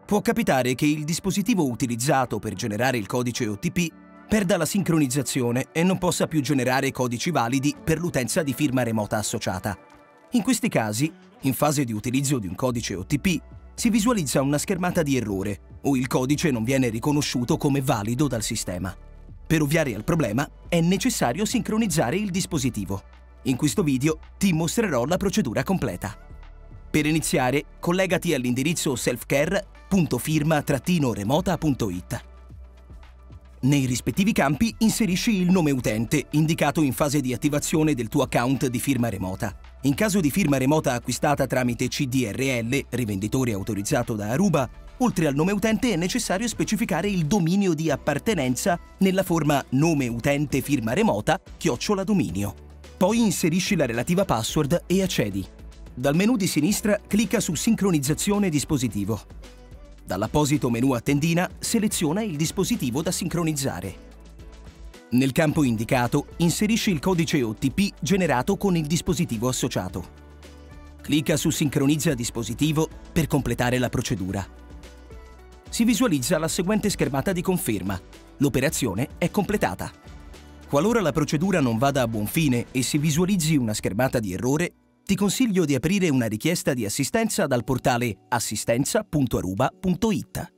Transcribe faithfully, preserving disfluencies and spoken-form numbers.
Può capitare che il dispositivo utilizzato per generare il codice O T P perda la sincronizzazione e non possa più generare codici validi per l'utenza di firma remota associata. In questi casi, in fase di utilizzo di un codice O T P, si visualizza una schermata di errore o il codice non viene riconosciuto come valido dal sistema. Per ovviare al problema è necessario sincronizzare il dispositivo. In questo video ti mostrerò la procedura completa. Per iniziare, collegati all'indirizzo selfcare punto firma remota punto it. Nei rispettivi campi inserisci il nome utente, indicato in fase di attivazione del tuo account di firma remota. In caso di firma remota acquistata tramite C D R L, rivenditore autorizzato da Aruba, oltre al nome utente è necessario specificare il dominio di appartenenza nella forma nome utente firma remota chiocciola dominio. Poi inserisci la relativa password e accedi. Dal menu di sinistra clicca su Sincronizzazione dispositivo. Dall'apposito menu a tendina seleziona il dispositivo da sincronizzare. Nel campo indicato inserisci il codice O T P generato con il dispositivo associato. Clicca su Sincronizza dispositivo per completare la procedura. Si visualizza la seguente schermata di conferma. L'operazione è completata. Qualora la procedura non vada a buon fine e si visualizzi una schermata di errore, ti consiglio di aprire una richiesta di assistenza dal portale assistenza punto aruba punto it.